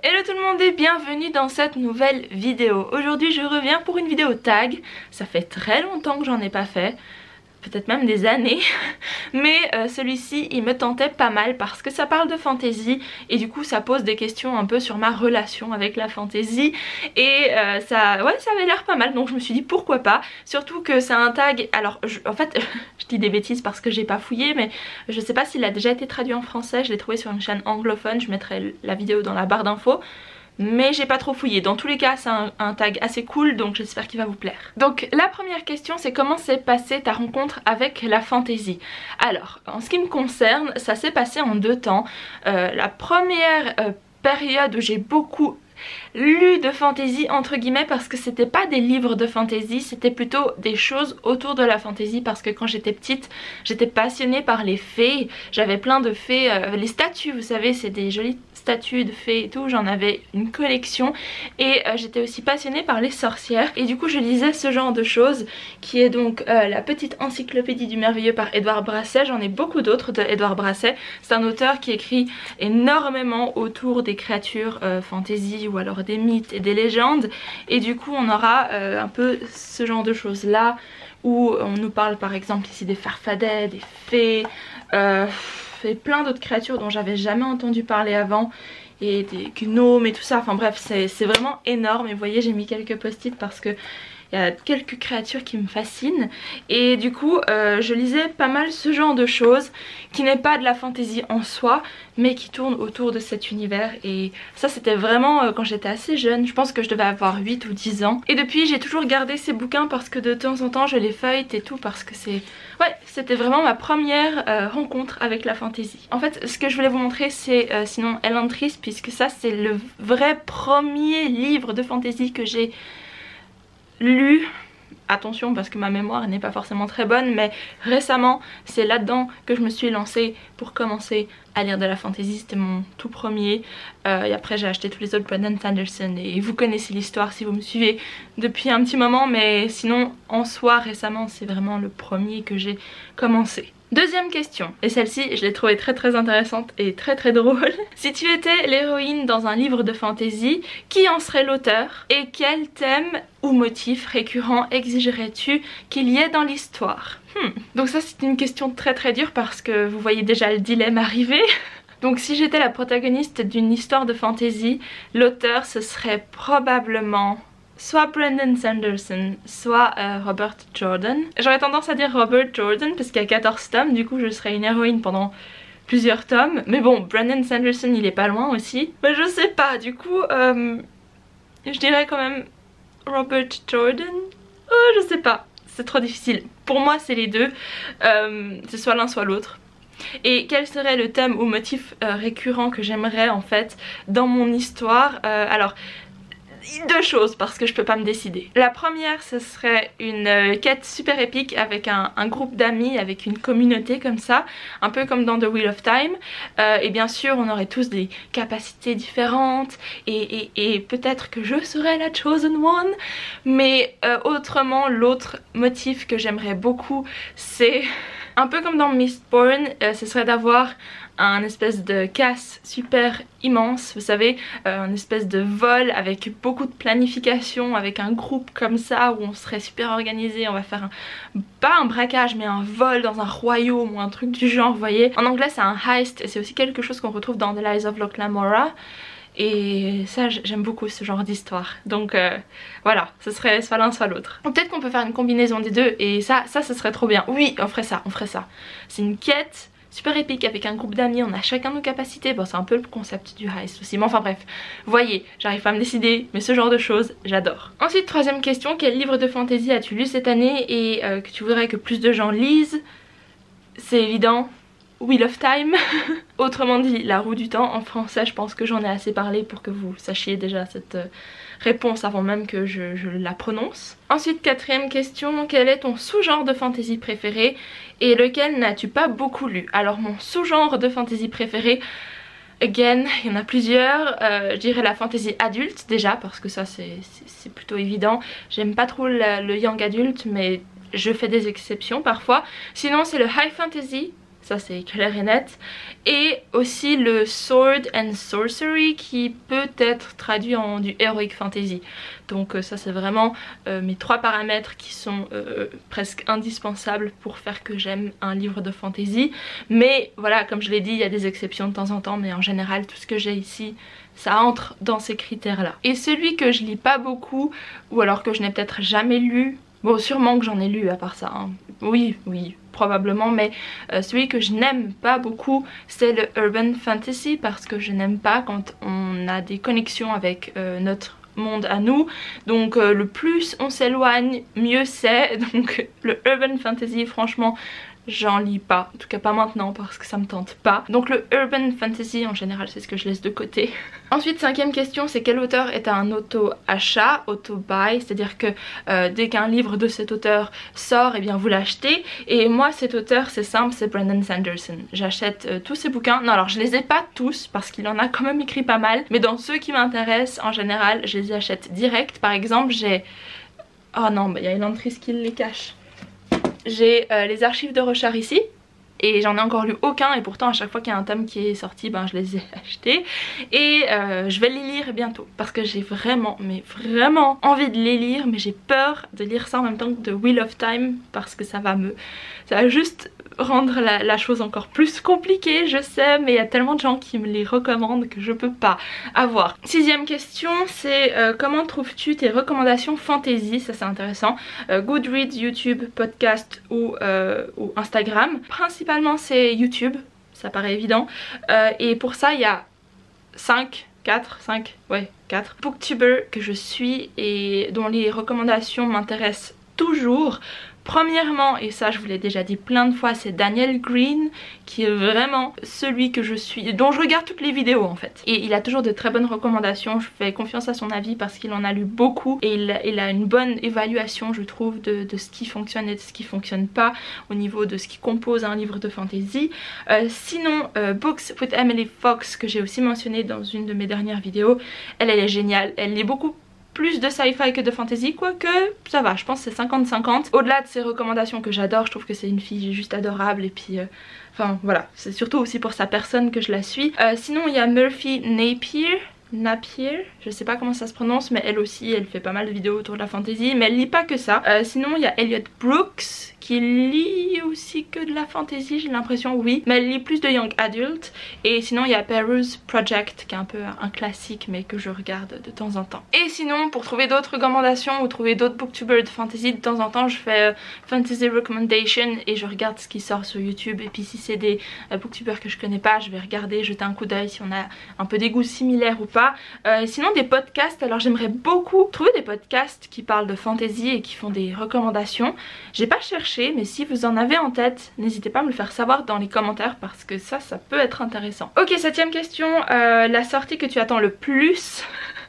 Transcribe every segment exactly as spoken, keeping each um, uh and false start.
Hello tout le monde et bienvenue dans cette nouvelle vidéo. Aujourd'hui je reviens pour une vidéo tag. Ça fait très longtemps que j'en ai pas fait, peut-être même des années, mais euh, celui-ci il me tentait pas mal parce que ça parle de fantasy et du coup ça pose des questions un peu sur ma relation avec la fantasy et euh, ça, ouais, ça avait l'air pas mal, donc je me suis dit pourquoi pas, surtout que c'est un tag, alors je, en fait je dis des bêtises parce que j'ai pas fouillé, mais je sais pas s'il a déjà été traduit en français, je l'ai trouvé sur une chaîne anglophone, je mettrai la vidéo dans la barre d'infos. Mais j'ai pas trop fouillé. Dans tous les cas c'est un, un tag assez cool, donc j'espère qu'il va vous plaire. Donc la première question c'est comment s'est passée ta rencontre avec la fantasy. Alors en ce qui me concerne ça s'est passé en deux temps. euh, La première euh, période où j'ai beaucoup lu de fantasy entre guillemets, parce que c'était pas des livres de fantasy, c'était plutôt des choses autour de la fantasy, parce que quand j'étais petite j'étais passionnée par les fées, j'avais plein de fées, euh, les statues vous savez, c'est des jolies statues de fées et tout, j'en avais une collection et euh, j'étais aussi passionnée par les sorcières et du coup je lisais ce genre de choses qui est donc euh, la petite encyclopédie du merveilleux par Edward Brasset. J'en ai beaucoup d'autres de Edward Brasset, c'est un auteur qui écrit énormément autour des créatures euh, fantasy ou alors des mythes et des légendes, et du coup on aura euh, un peu ce genre de choses là où on nous parle par exemple ici des farfadets, des fées, euh, et plein d'autres créatures dont j'avais jamais entendu parler avant, et des gnomes et tout ça, enfin bref c'est vraiment énorme. Et vous voyez j'ai mis quelques post-it parce que il y a quelques créatures qui me fascinent et du coup euh, je lisais pas mal ce genre de choses qui n'est pas de la fantasy en soi mais qui tourne autour de cet univers, et ça c'était vraiment euh, quand j'étais assez jeune, je pense que je devais avoir huit ou dix ans, et depuis j'ai toujours gardé ces bouquins parce que de temps en temps je les feuillete et tout, parce que c'est... ouais, c'était vraiment ma première euh, rencontre avec la fantasy. En fait ce que je voulais vous montrer c'est euh, sinon Elantris, puisque ça c'est le vrai premier livre de fantasy que j'ai lu, attention parce que ma mémoire n'est pas forcément très bonne, mais récemment c'est là-dedans que je me suis lancée pour commencer à lire de la fantasy, c'était mon tout premier, euh, et après j'ai acheté tous les autres Brandon Sanderson et vous connaissez l'histoire si vous me suivez depuis un petit moment, mais sinon en soi récemment c'est vraiment le premier que j'ai commencé. Deuxième question, et celle-ci je l'ai trouvée très très intéressante et très très drôle. Si tu étais l'héroïne dans un livre de fantasy, qui en serait l'auteur et quel thème ou motif récurrent exigerais-tu qu'il y ait dans l'histoire? hmm. Donc ça c'est une question très très dure parce que vous voyez déjà le dilemme arriver. Donc si j'étais la protagoniste d'une histoire de fantasy, l'auteur ce serait probablement soit Brandon Sanderson, soit euh, Robert Jordan. J'aurais tendance à dire Robert Jordan parce qu'il y a quatorze tomes, du coup je serais une héroïne pendant plusieurs tomes. Mais bon, Brandon Sanderson il est pas loin aussi. Mais je sais pas, du coup euh, je dirais quand même Robert Jordan. Oh je sais pas, c'est trop difficile. Pour moi c'est les deux, euh, c'est soit l'un soit l'autre. Et quel serait le thème ou motif euh, récurrent que j'aimerais en fait dans mon histoire? euh, Alors deux choses parce que je peux pas me décider. La première ce serait une euh, quête super épique avec un, un groupe d'amis, avec une communauté comme ça, un peu comme dans The Wheel of Time, euh, et bien sûr on aurait tous des capacités différentes et, et, et peut-être que je serais la chosen one, mais euh, autrement l'autre motif que j'aimerais beaucoup c'est un peu comme dans Mistborn, euh, ce serait d'avoir un espèce de casse super immense, vous savez, euh, un espèce de vol avec beaucoup de planification, avec un groupe comme ça où on serait super organisé, on va faire un, pas un braquage mais un vol dans un royaume ou un truc du genre, vous voyez. En anglais c'est un heist et c'est aussi quelque chose qu'on retrouve dans The Lies of Locke Lamora. Et ça j'aime beaucoup ce genre d'histoire, donc euh, voilà, ce serait soit l'un soit l'autre. Peut-être qu'on peut faire une combinaison des deux et ça, ça ce serait trop bien. Oui, on ferait ça, on ferait ça. C'est une quête super épique avec un groupe d'amis, on a chacun nos capacités, bon c'est un peu le concept du heist aussi, mais enfin bref, voyez, j'arrive pas à me décider, mais ce genre de choses, j'adore. Ensuite, troisième question, quel livre de fantasy as-tu lu cette année et euh, que tu voudrais que plus de gens lisent? C'est évident, Wheel of Time. Autrement dit, La Roue du Temps. En français je pense que j'en ai assez parlé pour que vous sachiez déjà cette euh, réponse avant même que je, je la prononce. Ensuite, quatrième question, quel est ton sous-genre de fantasy préféré et lequel n'as-tu pas beaucoup lu? Alors mon sous-genre de fantasy préféré, again, il y en a plusieurs, euh, je dirais la fantasy adulte déjà parce que ça c'est plutôt évident. J'aime pas trop le, le young adulte mais je fais des exceptions parfois. Sinon c'est le high fantasy, ça c'est clair et net. Et aussi le Sword and Sorcery qui peut être traduit en du Heroic Fantasy. Donc euh, ça c'est vraiment euh, mes trois paramètres qui sont euh, presque indispensables pour faire que j'aime un livre de fantasy. Mais voilà, comme je l'ai dit, il y a des exceptions de temps en temps, mais en général tout ce que j'ai ici, ça entre dans ces critères là. Et celui que je lis pas beaucoup, ou alors que je n'ai peut-être jamais lu, bon sûrement que j'en ai lu à part ça, hein. oui, oui, probablement, mais euh, celui que je n'aime pas beaucoup c'est le Urban Fantasy, parce que je n'aime pas quand on a des connexions avec euh, notre monde à nous, donc euh, le plus on s'éloigne mieux c'est. Donc le Urban Fantasy franchement j'en lis pas, en tout cas pas maintenant parce que ça me tente pas. Donc le Urban Fantasy en général c'est ce que je laisse de côté. Ensuite cinquième question, c'est quel auteur est un auto-achat, auto-buy, c'est à dire que euh, dès qu'un livre de cet auteur sort, et eh bien vous l'achetez. Et moi cet auteur c'est simple, c'est Brandon Sanderson. J'achète euh, tous ses bouquins, non alors je les ai pas tous parce qu'il en a quand même écrit pas mal, mais dans ceux qui m'intéressent en général je les achète direct. Par exemple j'ai... oh non, bah, il y a une entrée qui les cache. J'ai euh, les archives de Rochard ici et j'en ai encore lu aucun, et pourtant à chaque fois qu'il y a un tome qui est sorti ben je les ai achetés. Et euh, je vais les lire bientôt parce que j'ai vraiment mais vraiment envie de les lire, mais j'ai peur de lire ça en même temps que de Wheel of Time parce que ça va me... ça va juste rendre la, la chose encore plus compliquée, je sais, mais il y a tellement de gens qui me les recommandent que je peux pas avoir. Sixième question, c'est euh, comment trouves-tu tes recommandations fantasy? Ça c'est intéressant. euh, Goodreads, YouTube, podcast ou, euh, ou Instagram. Principalement c'est YouTube, ça paraît évident, euh, et pour ça il y a cinq, quatre, cinq, ouais quatre booktubers que je suis et dont les recommandations m'intéressent toujours. Premièrement, et ça je vous l'ai déjà dit plein de fois, c'est Daniel Green, qui est vraiment celui que je suis, dont je regarde toutes les vidéos en fait. Et il a toujours de très bonnes recommandations, je fais confiance à son avis parce qu'il en a lu beaucoup. Et il, il a une bonne évaluation je trouve de, de ce qui fonctionne et de ce qui fonctionne pas au niveau de ce qui compose un livre de fantasy. Euh, sinon, euh, Books with Emily Fox, que j'ai aussi mentionné dans une de mes dernières vidéos, elle, elle est géniale, elle lit beaucoup plus de sci-fi que de fantasy, quoique ça va, je pense que c'est cinquante cinquante. Au-delà de ses recommandations que j'adore, je trouve que c'est une fille juste adorable, et puis euh, enfin voilà, c'est surtout aussi pour sa personne que je la suis. Euh, sinon il y a Murphy Napier, Napier, je sais pas comment ça se prononce, mais elle aussi elle fait pas mal de vidéos autour de la fantasy, mais elle lit pas que ça. Euh, sinon il y a Elliot Brooks qui lit aussi que de la fantasy, j'ai l'impression, oui, mais elle lit plus de young adult. Et sinon il y a Peruse Project qui est un peu un classique mais que je regarde de temps en temps. Et sinon pour trouver d'autres recommandations ou trouver d'autres booktubers de fantasy, de temps en temps je fais euh, fantasy recommendation et je regarde ce qui sort sur YouTube. Et puis si c'est des euh, booktubers que je connais pas, je vais regarder, jeter un coup d'œil si on a un peu des goûts similaires ou pas. Euh, sinon des podcasts, alors j'aimerais beaucoup trouver des podcasts qui parlent de fantasy et qui font des recommandations. J'ai pas cherché, mais si vous en avez en tête, n'hésitez pas à me le faire savoir dans les commentaires parce que ça, ça peut être intéressant. Ok, septième question, euh, la sortie que tu attends le plus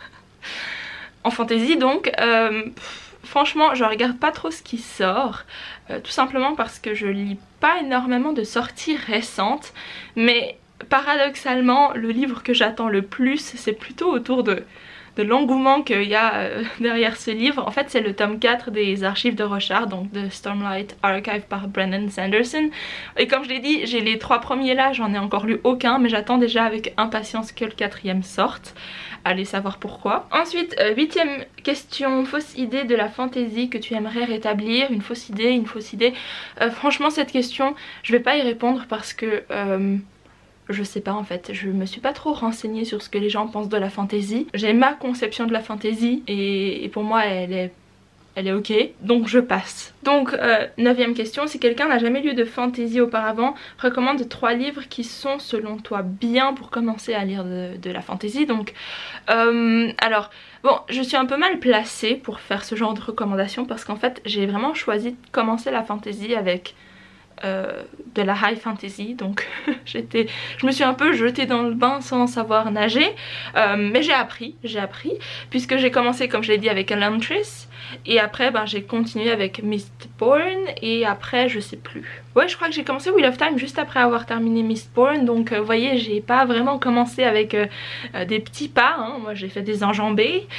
en fantasy donc. Euh, pff, franchement, je regarde pas trop ce qui sort, euh, tout simplement parce que je lis pas énormément de sorties récentes, mais paradoxalement, le livre que j'attends le plus, c'est plutôt autour de... de l'engouement qu'il y a euh, derrière ce livre. En fait c'est le tome quatre des archives de Rochard, donc de Stormlight Archive par Brandon Sanderson. Et comme je l'ai dit, j'ai les trois premiers là, j'en ai encore lu aucun, mais j'attends déjà avec impatience que le quatrième sorte. Allez savoir pourquoi. Ensuite, euh, huitième question, fausse idée de la fantasy que tu aimerais rétablir. Une fausse idée, une fausse idée. Euh, franchement cette question, je vais pas y répondre parce que... Euh, je sais pas en fait, je me suis pas trop renseignée sur ce que les gens pensent de la fantasy. J'ai ma conception de la fantasy et, et pour moi elle est, elle est ok, donc je passe. Donc euh, neuvième question, si quelqu'un n'a jamais lu de fantasy auparavant, recommande trois livres qui sont selon toi bien pour commencer à lire de, de la fantasy. Donc euh, alors bon, je suis un peu mal placée pour faire ce genre de recommandations parce qu'en fait j'ai vraiment choisi de commencer la fantasy avec Euh, de la high fantasy, donc j'étais, je me suis un peu jetée dans le bain sans savoir nager, euh, mais j'ai appris, j'ai appris, puisque j'ai commencé comme je l'ai dit avec Elantris, et après ben, j'ai continué avec Mistborn, et après je sais plus. Ouais, je crois que j'ai commencé Wheel of Time juste après avoir terminé Mistborn, donc euh, vous voyez j'ai pas vraiment commencé avec euh, euh, des petits pas, hein. Moi j'ai fait des enjambées.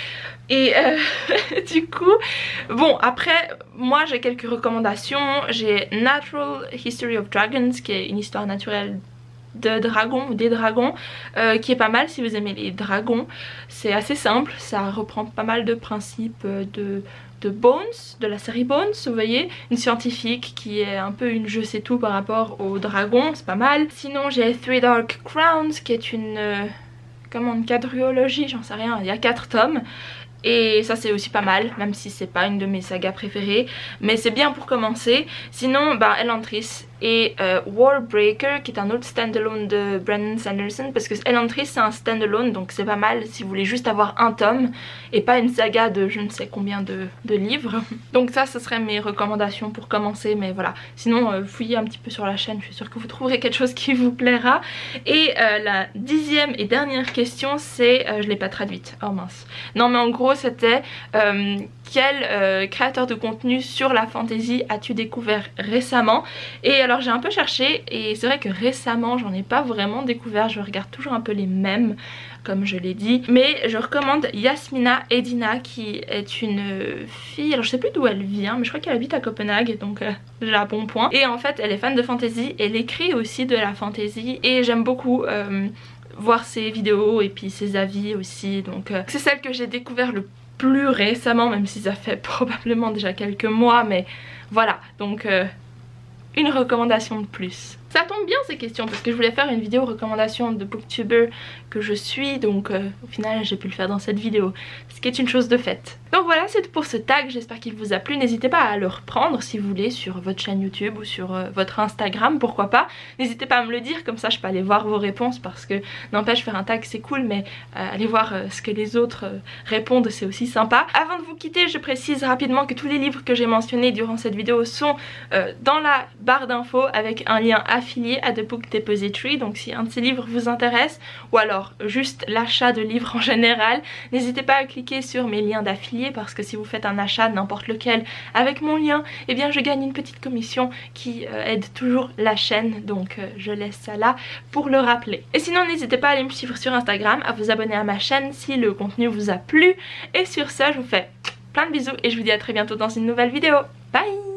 Et euh, du coup, bon après moi j'ai quelques recommandations. J'ai Natural History of Dragons qui est une histoire naturelle de dragons ou des dragons euh, qui est pas mal si vous aimez les dragons. C'est assez simple, ça reprend pas mal de principes de, de Bones, de la série Bones, vous voyez, une scientifique qui est un peu une je sais tout par rapport aux dragons, c'est pas mal. Sinon j'ai Three Dark Crowns qui est une, euh, comment, une quadrilogie, j'en sais rien, il y a quatre tomes. Et ça c'est aussi pas mal, même si c'est pas une de mes sagas préférées, mais c'est bien pour commencer. Sinon bah Elantris et euh, Warbreaker qui est un autre standalone de Brandon Sanderson, parce que Elantris c'est un standalone donc c'est pas mal si vous voulez juste avoir un tome et pas une saga de je ne sais combien de, de livres. Donc ça ce serait mes recommandations pour commencer, mais voilà. Sinon euh, fouillez un petit peu sur la chaîne, je suis sûre que vous trouverez quelque chose qui vous plaira. Et euh, la dixième et dernière question c'est, euh, je l'ai pas traduite, oh mince. Non mais en gros c'était euh, quel euh, créateur de contenu sur la fantasy as-tu découvert récemment? Et alors j'ai un peu cherché et c'est vrai que récemment j'en ai pas vraiment découvert, je regarde toujours un peu les mêmes comme je l'ai dit, mais je recommande Yasmina Edina qui est une fille, alors je sais plus d'où elle vient mais je crois qu'elle habite à Copenhague, donc euh, déjà bon point. Et en fait elle est fan de fantasy, elle écrit aussi de la fantasy et j'aime beaucoup euh, voir ses vidéos et puis ses avis aussi, donc euh, c'est celle que j'ai découvert le plus récemment, même si ça fait probablement déjà quelques mois, mais voilà, donc euh, une recommandation de plus. Ça tombe bien ces questions parce que je voulais faire une vidéo recommandation de booktuber que je suis, donc euh, au final j'ai pu le faire dans cette vidéo, ce qui est une chose de faite. Donc voilà, c'est tout pour ce tag, j'espère qu'il vous a plu. N'hésitez pas à le reprendre si vous voulez sur votre chaîne YouTube ou sur euh, votre Instagram, pourquoi pas. N'hésitez pas à me le dire, comme ça je peux aller voir vos réponses, parce que n'empêche faire un tag c'est cool, mais euh, aller voir euh, ce que les autres euh, répondent c'est aussi sympa. Avant de vous quitter, je précise rapidement que tous les livres que j'ai mentionnés durant cette vidéo sont euh, dans la barre d'infos avec un lien affilié à The Book Depository, donc si un de ces livres vous intéresse ou alors juste l'achat de livres en général, n'hésitez pas à cliquer sur mes liens d'affiliés, parce que si vous faites un achat n'importe lequel avec mon lien, eh bien je gagne une petite commission qui euh, aide toujours la chaîne, donc euh, je laisse ça là pour le rappeler. Et sinon n'hésitez pas à aller me suivre sur Instagram, à vous abonner à ma chaîne si le contenu vous a plu, et sur ça je vous fais plein de bisous et je vous dis à très bientôt dans une nouvelle vidéo. Bye!